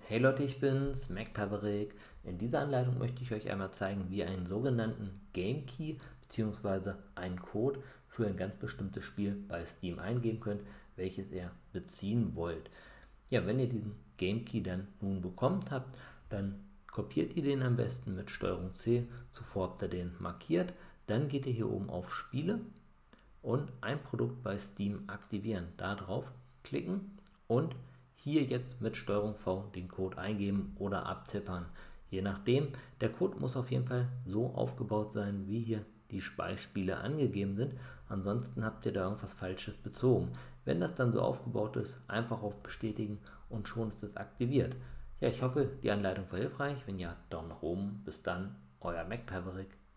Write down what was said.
Hey Leute, ich bin's, MacPaverick. In dieser Anleitung möchte ich euch einmal zeigen, wie ihr einen sogenannten Game Key bzw. einen Code für ein ganz bestimmtes Spiel bei Steam eingeben könnt, welches ihr beziehen wollt. Ja, wenn ihr diesen Game Key dann nun bekommen habt, dann kopiert ihr den am besten mit STRG C. Zuvor habt ihr den markiert. Dann geht ihr hier oben auf Spiele und ein Produkt bei Steam aktivieren. Da drauf klicken und hier jetzt mit STRG V den Code eingeben oder abtippern. Je nachdem, der Code muss auf jeden Fall so aufgebaut sein, wie hier die Beispiele angegeben sind. Ansonsten habt ihr da irgendwas Falsches bezogen. Wenn das dann so aufgebaut ist, einfach auf Bestätigen und schon ist es aktiviert. Ja, ich hoffe, die Anleitung war hilfreich. Wenn ja, Daumen nach oben. Bis dann, euer MacPaverick.